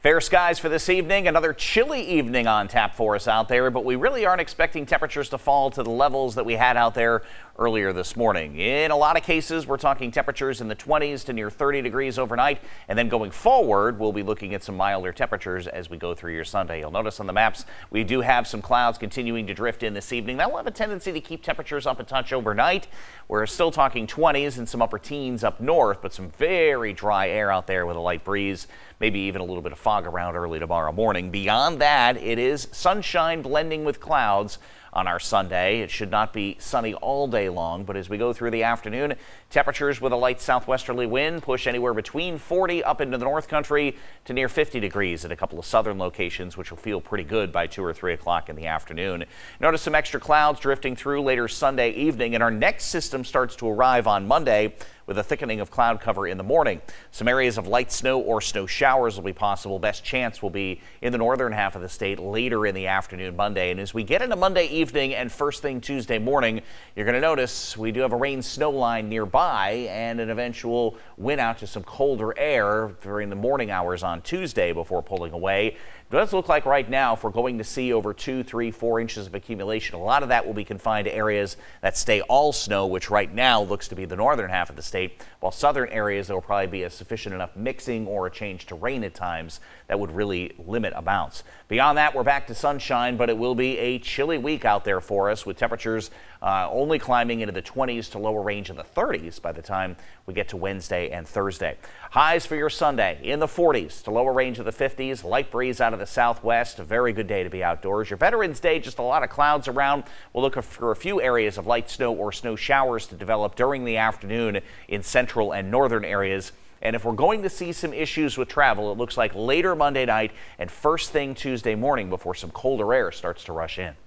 Fair skies for this evening. Another chilly evening on tap for us out there, but we really aren't expecting temperatures to fall to the levels that we had out there earlier this morning. In a lot of cases, we're talking temperatures in the 20s to near 30 degrees overnight, and then going forward, we'll be looking at some milder temperatures as we go through your Sunday. You'll notice on the maps, we do have some clouds continuing to drift in this evening. That will have a tendency to keep temperatures up a touch overnight. We're still talking 20s and some upper teens up north, but some very dry air out there with a light breeze, maybe even a little bit of fog around early tomorrow morning. Beyond that, it is sunshine blending with clouds on our Sunday. It should not be sunny all day long, but as we go through the afternoon, temperatures with a light southwesterly wind push anywhere between 40 up into the north country to near 50 degrees at a couple of southern locations, which will feel pretty good by 2 or 3 o'clock in the afternoon. Notice some extra clouds drifting through later Sunday evening, and our next system starts to arrive on Monday with a thickening of cloud cover in the morning. Some areas of light snow or snow showers will be possible. Best chance will be in the northern half of the state later in the afternoon Monday. And as we get into Monday evening and first thing Tuesday morning, you're going to notice we do have a rain snow line nearby and an eventual win out to some colder air during the morning hours on Tuesday before pulling away. It does look like right now, if we're going to see over 2, 3, 4 inches of accumulation, a lot of that will be confined to areas that stay all snow, which right now looks to be the northern half of the state, while southern areas there will probably be a sufficient enough mixing or a change to rain at times that would really limit amounts. Beyond that, we're back to sunshine, but it will be a chilly week out there for us with temperatures only climbing into the 20s to lower range of the 30s by the time we get to Wednesday and Thursday. Highs for your Sunday in the 40s to lower range of the 50s, light breeze out of the southwest. A very good day to be outdoors. Your Veterans Day, just a lot of clouds around. We'll look for a few areas of light snow or snow showers to develop during the afternoon in central and northern areas. And if we're going to see some issues with travel, it looks like later Monday night and first thing Tuesday morning before some colder air starts to rush in.